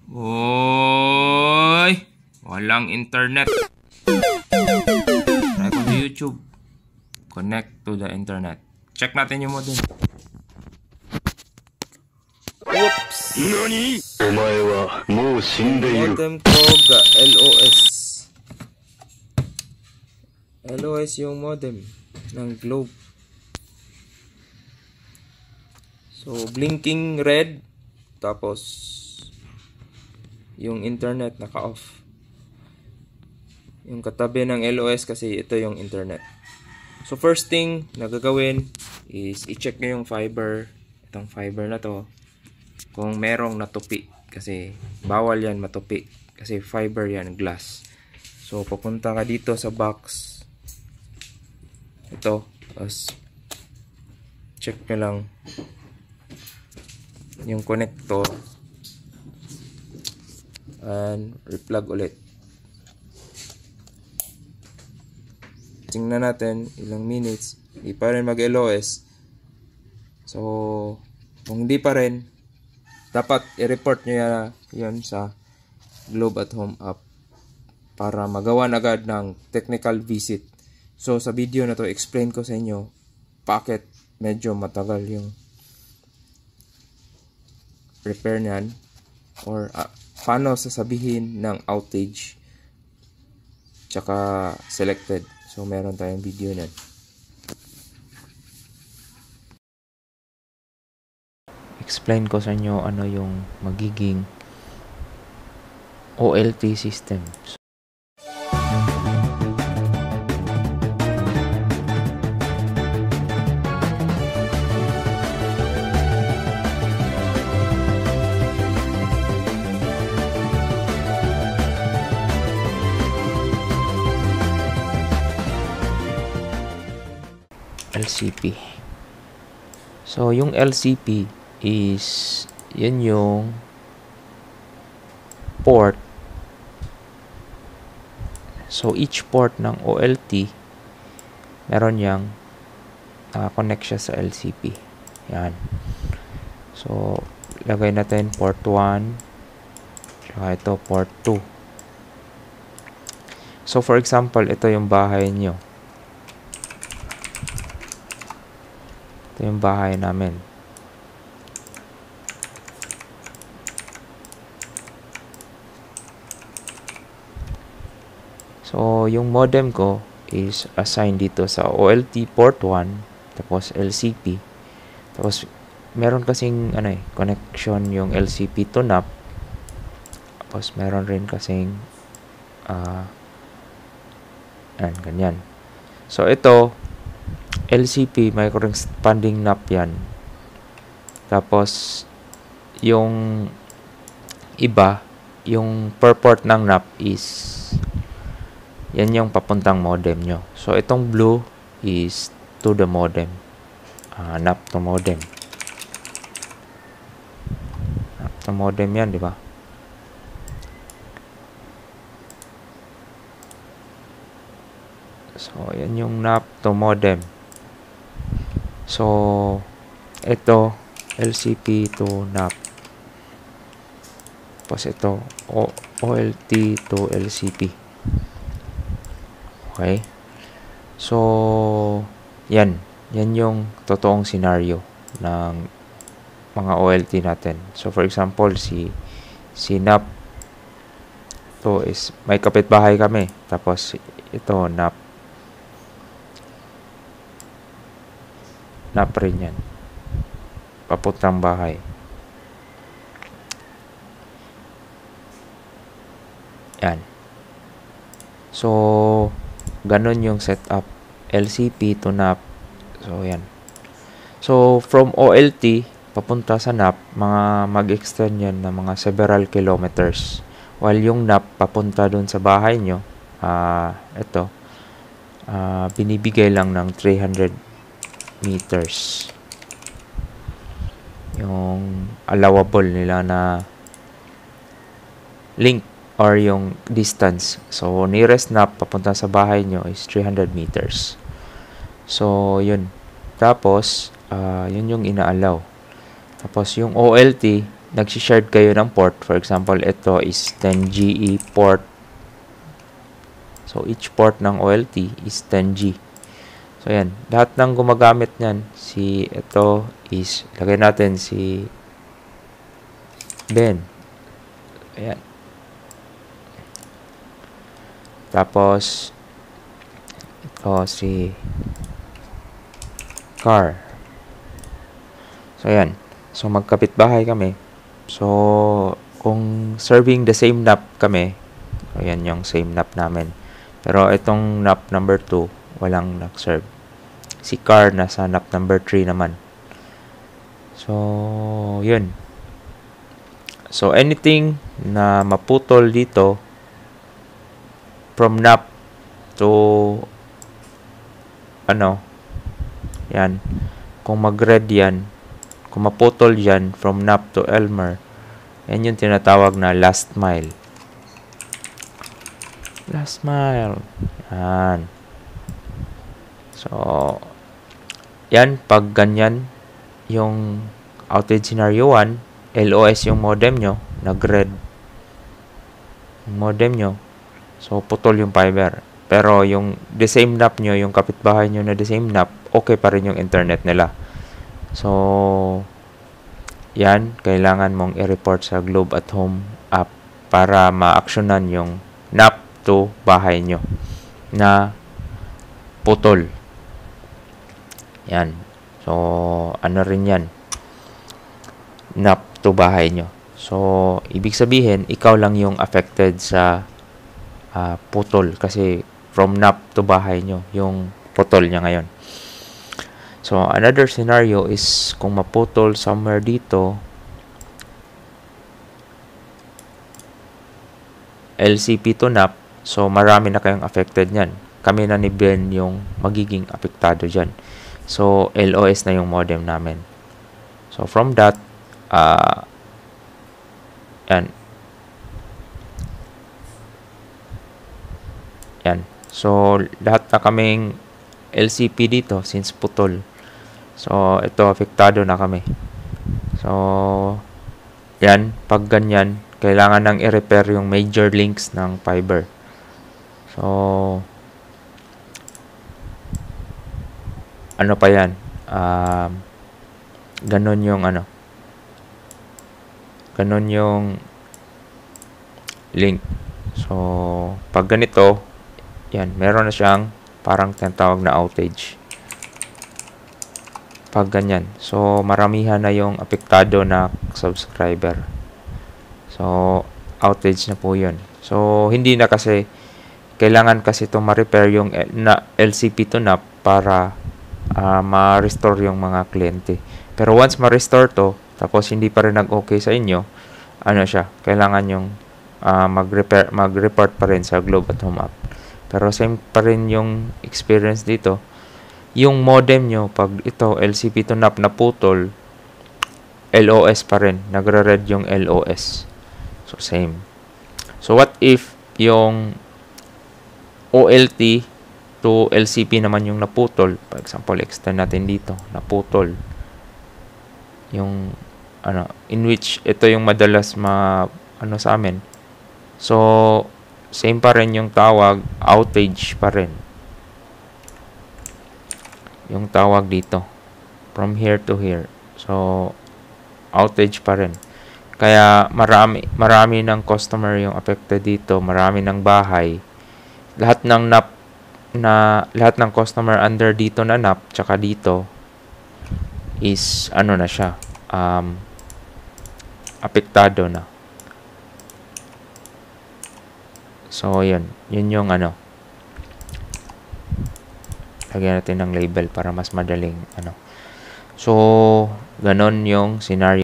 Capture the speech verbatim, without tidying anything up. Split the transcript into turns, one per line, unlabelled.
Oy! Walang internet. Try ko sa YouTube. Connect to the internet. Check natin yung modem. Oops! Nani? Omae wa mou shindeiru. Modem ko ga L O S. L O S yung modem ng Globe. So, blinking red. Tapos, yung internet naka-off. Yung katabi ng L O S kasi ito yung internet. So, first thing na gagawin is i-check nyo yung fiber. Itong fiber na to. Kung merong natupi. Kasi, bawal yan matupi. Kasi fiber yan, glass. So, pupunta ka dito sa box. Ito. Tapos, check nyo lang yung connector and replug ulit. Tingnan natin ilang minutes, hindi pa rin mag-L O S. So kung hindi pa rin, dapat i-report nyo yan sa Globe at Home app para magawan agad ng technical visit. So sa video na to, explain ko sa inyo bakit medyo matagal yung repair niyan or uh, paano sasabihin ng outage tsaka selected. So meron tayong video niyan. Explain ko sa inyo ano yung magiging O L T system. L C P. So, yung L C P is yan yung port. So, each port ng O L T meron yang uh, connect siya sa L C P. Yan. So, lagay natin port one tsaka ito port two. So, for example, ito yung bahay nyo. Ito yung bahay namin. So, yung modem ko is assigned dito sa O L T port one, tapos L C P. Tapos, meron kasing ano eh, connection yung L C P to N A P. Tapos, meron rin kasing uh, yan, ganyan. So, ito L C P, may corresponding N A P yan. Tapos, yung iba, yung per port ng N A P is, yan yung papuntang modem nyo. So, itong blue is to the modem. Uh, N A P to modem. N A P to modem yan, di ba? So, yan yung N A P to modem. So, ito, L C P to N A P. Tapos ito, o L T to L C P. Okay? So, yan. Yan yung totoong scenario ng mga O L T natin. So, for example, si, si N A P to is, may kapitbahay kami. Tapos, ito, N A P. N A P rin yan. Papuntang bahay. Yan. So, ganun yung setup. L C P to N A P. So, yan. So, from O L T, papunta sa N A P, mga mag-extend yan na mga several kilometers. While yung N A P, papunta dun sa bahay nyo, uh, ito, uh, binibigay lang ng three hundred meters yung allowable nila na link or yung distance. So, nearest N A P papunta sa bahay nyo is three hundred meters. So, yun. Tapos, uh, yun yung ina-allow. Tapos, yung O L T, nagsishare kayo ng port. For example, ito is ten G E port. So, each port ng O L T is ten G. So, yan. Lahat ng gumagamit niyan, si ito is, lagay natin si Ben. Ayan. Tapos, ito si Car. So, ayan. So, magkapit-bahay kami. So, kung serving the same N A P kami, so, ayan yung same N A P namin. Pero, itong N A P number two, walang nag-serve. Si Car nasa N A P number three naman. So, yun. So, anything na maputol dito from N A P to ano, yan. Kung mag-red yan, kung maputol yan from N A P to Elmer, yan yung tinatawag na last mile. Last mile. Yan. So, yan, pag ganyan, yung outage scenario one, L O S yung modem nyo, nag-red yung modem nyo, so putol yung fiber. Pero yung the same N A P nyo, yung kapitbahay nyo na the same N A P, okay pa rin yung internet nila. So, yan, kailangan mong i-report sa Globe at Home app para ma-actionan yung N A P to bahay nyo na putol. Yan. So, ano rin yan? N A P to bahay nyo. So, ibig sabihin, ikaw lang yung affected sa uh, putol kasi from N A P to bahay nyo, yung putol niya ngayon. So, another scenario is kung maputol somewhere dito, L C P to N A P, so marami na kayong affected nyan. Kami na ni Ben yung magiging apektado dyan. So, L O S na yung modem namin. So, from that, uh, yan. Yan. So, lahat na kaming L C P dito since putol. So, ito, apektado na kami. So, yan. Pag ganyan, kailangan nang i-repair yung major links ng fiber. So, ano pa yan? Um, ganun yung ano. Ganun yung link. So, pag ganito, yan, meron na siyang parang tinatawag na outage. Pag ganyan. So, maramihan na yung apektado na subscriber. So, outage na po yun. So, hindi na kasi, kailangan kasi itong ma-repair yung na L C P to N A P para uh, ma-restore yung mga kliyente. Pero once ma-restore to, tapos hindi pa rin nag-okay sa inyo, ano siya, kailangan yung uh, mag-repair, mag-report pa rin sa Globe at Home app. Pero same pa rin yung experience dito. Yung modem nyo, pag ito, L C P to N A P na putol, L O S pa rin. Nagre-red yung L O S. So, same. So, what if yung O L T to L C P naman yung naputol? For example, extend natin dito. Naputol. Yung, ano, in which ito yung madalas ma, ano sa amin. So, same pa rin yung tawag, outage pa rin. Yung tawag dito. From here to here. So, outage pa rin. Kaya marami, marami ng customer yung affected dito. Marami ng bahay. Lahat ng N A P na, lahat ng customer under dito na N A P, tsaka dito, is, ano na siya, um, apektado na. So, yun. Yun yung, ano, lagyan natin ng label para mas madaling, ano. So, ganon yung scenario.